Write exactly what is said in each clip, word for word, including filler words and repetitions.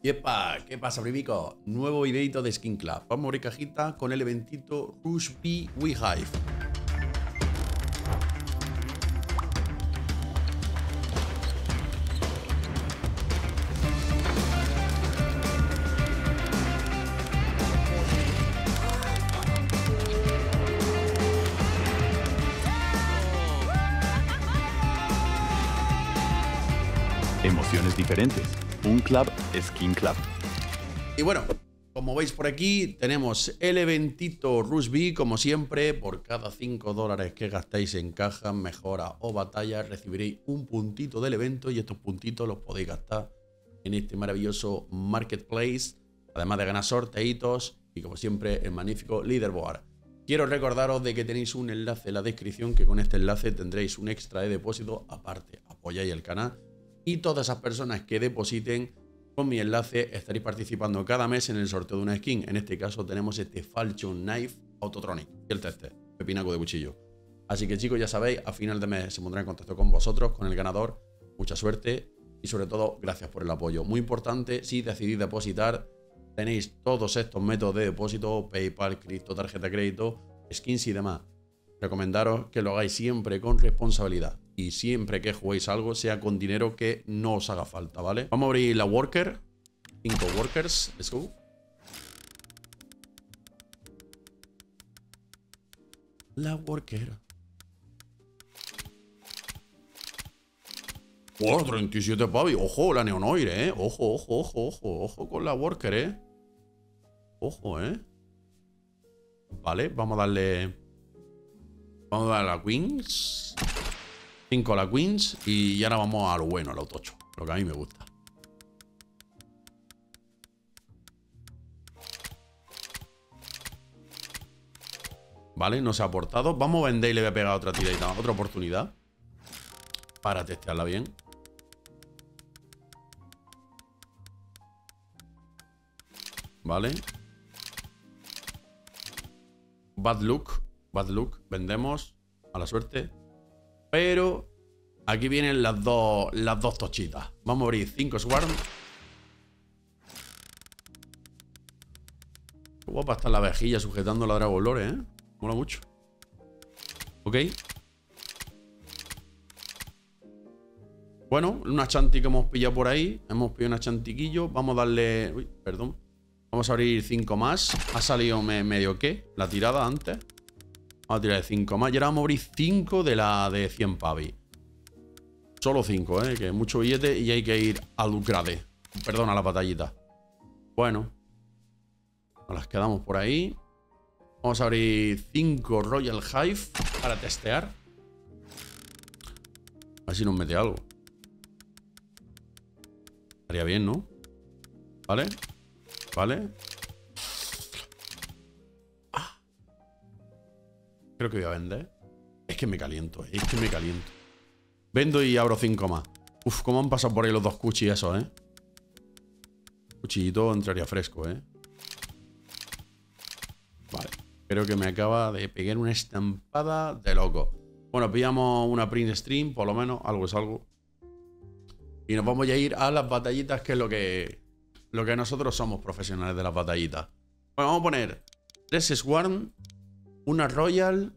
Yepa, ¿qué pasa, brivico? Nuevo videito de Skin Club. Vamos a abrir cajita con el eventito Rush B WeHive. Emociones diferentes. Un club, Skin Club. Y bueno, como veis por aquí, tenemos el eventito Rush B, como siempre. Por cada cinco dólares que gastáis en cajas, mejora o batalla, recibiréis un puntito del evento y estos puntitos los podéis gastar en este maravilloso marketplace, además de ganar sorteitos y, como siempre, el magnífico leaderboard. Quiero recordaros de que tenéis un enlace en la descripción, que con este enlace tendréis un extra de depósito aparte. Apoyáis el canal y todas esas personas que depositen con mi enlace estaréis participando cada mes en el sorteo de una skin. En este caso tenemos este Falchion Knife Autotronic y el teste, pepinaco de cuchillo. Así que, chicos, ya sabéis, a final de mes se pondrá en contacto con vosotros, con el ganador. Mucha suerte y, sobre todo, gracias por el apoyo. Muy importante, si decidís depositar, tenéis todos estos métodos de depósito: PayPal, cripto, tarjeta de crédito, skins y demás. Recomendaros que lo hagáis siempre con responsabilidad y siempre que juguéis algo sea con dinero que no os haga falta, ¿vale? Vamos a abrir la worker. Cinco workers. Let's go. La worker. Oh, treinta y siete pavi. Ojo, la neonoire, ¿eh? Ojo, ojo, ojo, ojo. Ojo con la worker, ¿eh? Ojo, ¿eh? Vale, vamos a darle... Vamos a darle a la Queens. cinco a la Queens. Y ahora vamos a lo bueno, a lo tocho. Lo que a mí me gusta. Vale, no se ha aportado. Vamos a vender y le voy a pegar otra tiradita, otra oportunidad para testearla bien. Vale. Bad luck. Bad luck. Vendemos. A la suerte. Pero aquí vienen las dos, las dos tochitas. Vamos a abrir cinco Swarm. Qué guapa está la vejilla sujetando la Dragon Lore, ¿eh? Mola mucho. Ok. Bueno, una chanti que hemos pillado por ahí. Hemos pillado una chantiquillo. Vamos a darle... Uy, perdón. Vamos a abrir cinco más. Ha salido me, medio que la tirada antes. Vamos a tirar de cinco más. Y ahora vamos a abrir cinco de la de cien pavi. Solo cinco, ¿eh? Que es mucho billete y hay que ir a lucrade. Perdón, a la batallita. Bueno. Nos las quedamos por ahí. Vamos a abrir cinco Royal Hive para testear. A ver si nos mete algo. Estaría bien, ¿no? Vale. Vale. Ah. Creo que voy a vender. Es que me caliento, es que me caliento. Vendo y abro cinco más. Uf, cómo han pasado por ahí los dos cuchis esos, ¿eh? Cuchillito entraría fresco, ¿eh? Vale. Creo que me acaba de pegar una estampada de loco. Bueno, pillamos una print stream, por lo menos. Algo es algo. Y nos vamos a ir a las batallitas, que es lo que... Lo que nosotros somos profesionales de las batallitas. Bueno, vamos a poner tres Swarm, una Royal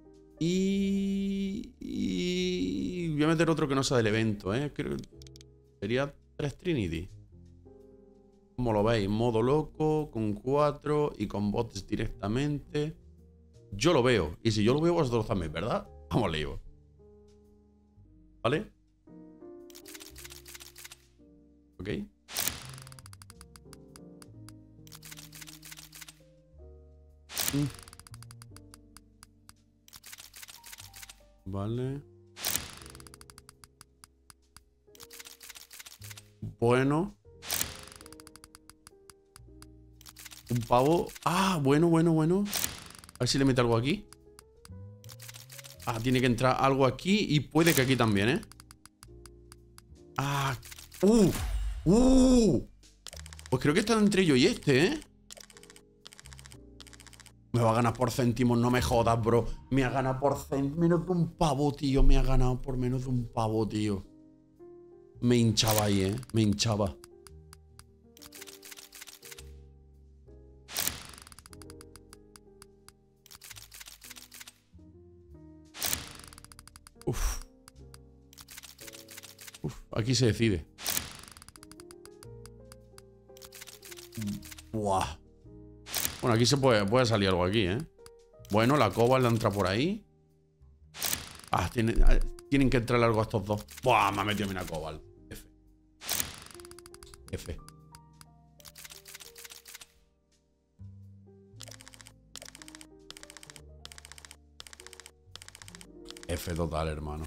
y... y... voy a meter otro que no sea del evento, ¿eh? Creo que sería tres Trinity. ¿Cómo lo veis? Modo loco, con cuatro y con bots directamente. Yo lo veo. Y si yo lo veo, vosotros también, ¿verdad? Vamos, lío. ¿Vale? Ok. Mm. Vale. Bueno. Un pavo. Ah, bueno, bueno, bueno. A ver si le mete algo aquí. Ah, tiene que entrar algo aquí. Y puede que aquí también, ¿eh? Ah. Uh. Uh. Pues creo que está entre yo y este, ¿eh? Me va a ganar por céntimos, no me jodas, bro. Me ha ganado por céntimos. Menos de un pavo, tío. Me ha ganado por menos de un pavo, tío. Me hinchaba ahí, ¿eh? Me hinchaba. Uf. Uf, aquí se decide. Buah. Bueno, aquí se puede, puede salir algo aquí, ¿eh? Bueno, la Cobalt entra por ahí. Ah, tiene, tienen que entrar algo a estos dos. Buah, me ha metido una Cobalt. F. F. F total, hermano.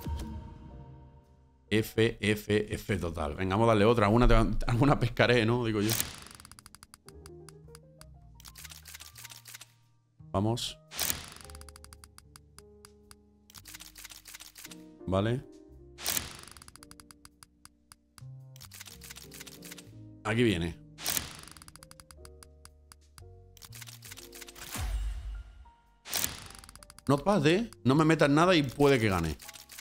F, F, F total. Venga, vamos a darle otra. Alguna, alguna pescaré, ¿no? Digo yo. Vamos. Vale. Aquí viene. Not bad, ¿eh? No me metas nada y puede que gane.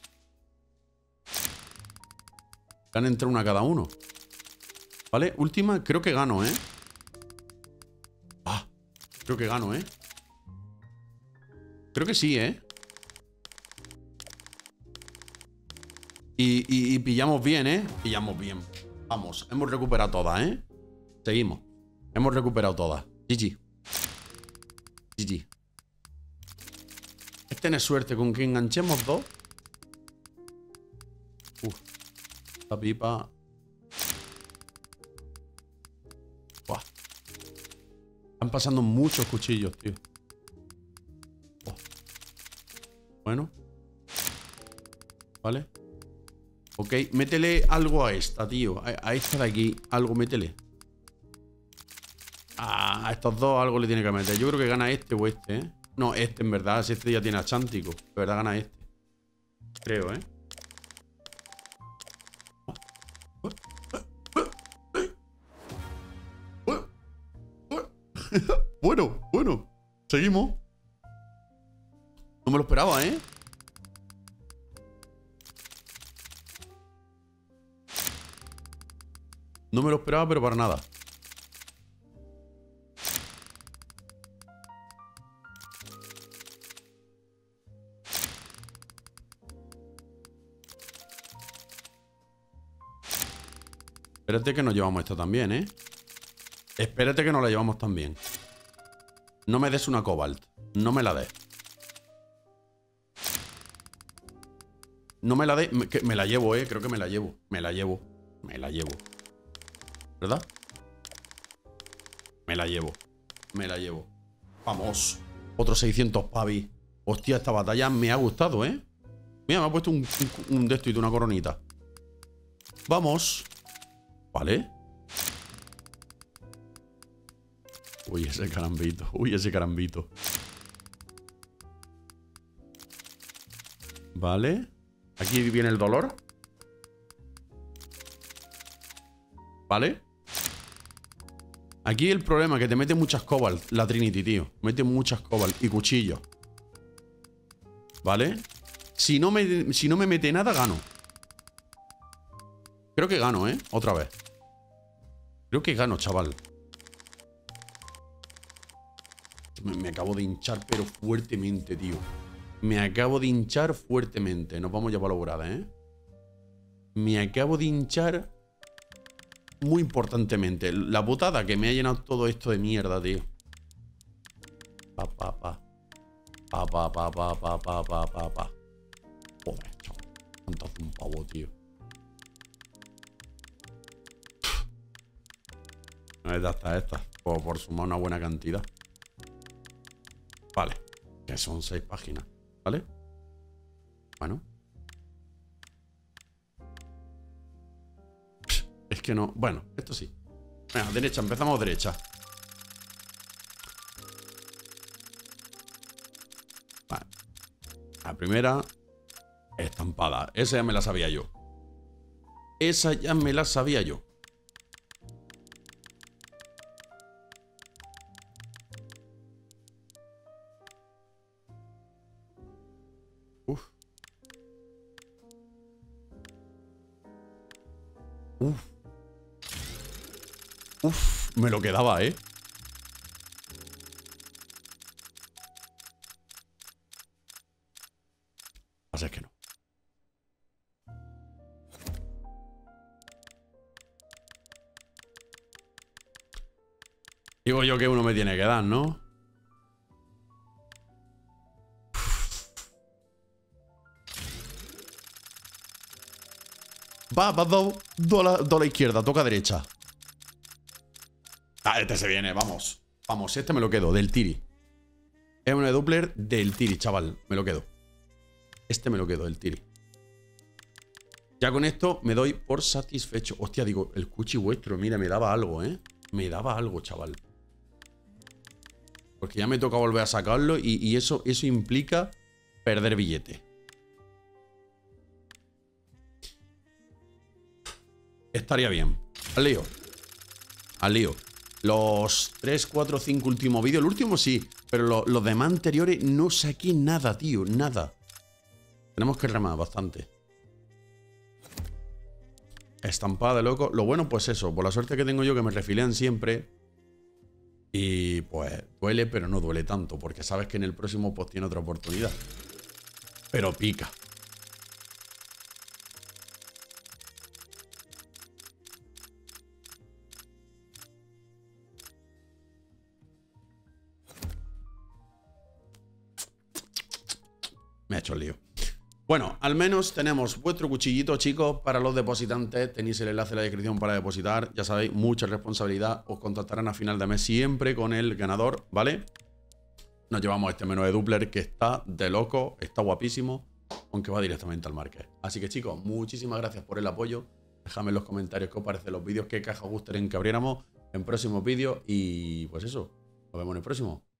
Gane entre una cada uno. Vale, última, creo que gano, ¿eh? Ah, creo que gano, ¿eh? Creo que sí, ¿eh? Y, y, y pillamos bien, ¿eh? Pillamos bien. Vamos, hemos recuperado todas, ¿eh? Seguimos. Hemos recuperado todas. G G. G G. Es tener suerte con que enganchemos dos. Uf. La pipa. Buah. Están pasando muchos cuchillos, tío. Buah. Bueno. Vale. Ok, métele algo a esta, tío. A, a esta de aquí. Algo, métele. Ah, a estos dos algo le tiene que meter. Yo creo que gana este o este, ¿eh? No, este en verdad. Si este ya tiene a Chántico. De verdad gana este. Creo, ¿eh? Bueno, bueno. Seguimos. No me lo esperaba, ¿eh? No me lo esperaba, pero para nada. Espérate que nos llevamos esta también, ¿eh? Espérate que nos la llevamos también. No me des una Cobalt. No me la des. No me la des. Me, me la llevo, ¿eh? Creo que me la llevo. Me la llevo. Me la llevo. ¿Verdad? Me la llevo. Me la llevo. Vamos. Otros seiscientos pavis. Hostia, esta batalla me ha gustado, ¿eh? Mira, me ha puesto un, un, un de esto y una coronita. Vamos. Vale. Uy, ese carambito. Uy, ese carambito. Vale. Aquí viene el dolor. Vale. Aquí el problema es que te mete muchas Cobalt. La Trinity, tío. Mete muchas Cobalt y cuchillos. Vale. Si no me, si no me mete nada, gano. Creo que gano, ¿eh? Otra vez. Creo que gano, chaval. Me, me acabo de hinchar, pero fuertemente, tío. Me acabo de hinchar fuertemente. Nos vamos ya para la burrada, ¿eh? Me acabo de hinchar muy importantemente. La putada que me ha llenado todo esto de mierda, tío. Pa, pa, pa. Pa, pa, pa, pa, pa, pa, pa, pa, pa. Joder, chaval. ¿Cuánto hace un pavo, tío? No es hasta esta. Por, por sumar una buena cantidad. Vale. Que son seis páginas. ¿Vale? Bueno. Es que no... Bueno, esto sí. Venga, derecha. Empezamos derecha. Vale. La primera... Estampada. Esa ya me la sabía yo. Esa ya me la sabía yo. Uf. Uf. Uf. Me lo quedaba, ¿eh? Pasa es que no. Digo yo que uno me tiene que dar, ¿no? Va, va, do, do, la, do la izquierda, toca derecha. Ah, este se viene, vamos. Vamos, este me lo quedo, del Tiri. Es un Doppler del Tiri, chaval. Me lo quedo. Este me lo quedo, del Tiri. Ya con esto me doy por satisfecho. Hostia, digo, el cuchi vuestro, mira, me daba algo, ¿eh? Me daba algo, chaval. Porque ya me toca volver a sacarlo y, y eso, eso implica perder billete. Estaría bien. Al lío. Al lío. Los tres, cuatro, cinco últimos vídeos. El último sí, pero lo, los demás anteriores no saqué nada, tío. Nada. Tenemos que remar bastante. Estampada de loco. Lo bueno, pues eso. Por la suerte que tengo yo, que me refilean siempre. Y pues duele, pero no duele tanto. Porque sabes que en el próximo pues tiene otra oportunidad. Pero pica. Me ha hecho el lío. Bueno, al menos tenemos vuestro cuchillito, chicos, para los depositantes. Tenéis el enlace en la descripción para depositar. Ya sabéis, mucha responsabilidad. Os contactarán a final de mes siempre con el ganador, ¿vale? Nos llevamos este menú de Doppler que está de loco, está guapísimo, aunque va directamente al market. Así que, chicos, muchísimas gracias por el apoyo. Dejadme en los comentarios qué os parecen los vídeos, qué caja os gustaría que abriéramos en próximos vídeos. Y pues eso, nos vemos en el próximo.